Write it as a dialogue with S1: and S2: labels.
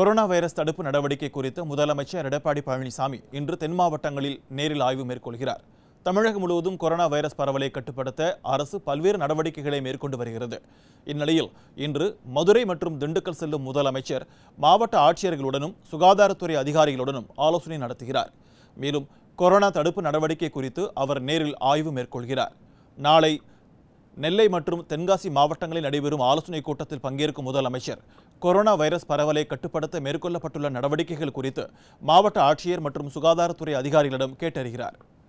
S1: Corona virus தடுப்பு நடவடிக்கை குறித்து முதலமைச்சர் எடப்பாடி பழனிசாமி இன்று தென் மாவட்டங்களில் நேரில் ஆய்வு மேற்கொள்கிறார். தமிழகம் முழுவதும் கொரோனா வைரஸ் பரவலை கட்டுப்படுத்த அரசு பல்வேறு நடவடிக்கைகளை மேற்கொண்டு வருகிறது. இந்நிலையில் இன்று மதுரை மற்றும் திண்டுக்கல் செல்லும் முதலமைச்சர் மாவட்ட ஆட்சியர்களுடனும் சுகாதாரத்துறை அதிகாரிகளுடனும் ஆலோசனை நடத்துகிறார். மேலும் கொரோனா தடுப்பு நடவடிக்கை குறித்து அவர் நேரில் ஆய்வு மேற்கொள்கிறார். நாளை நெல்லை மற்றும் தென்காசி மாவட்டங்களில் நடைபெறும் ஆலோசனைக் கூட்டத்தில் பங்கேற்கும் முதலமைச்சர் கொரோனா வைரஸ் பரவலை கட்டுப்படுத்த மேற்கொள்ளப்பட்டுள்ள நடவடிக்கைகள் குறித்து மாவட்ட ஆட்சியர் மற்றும் சுகாதாரத்துறை அதிகாரிகளிடம் கேட்டறிகிறார்.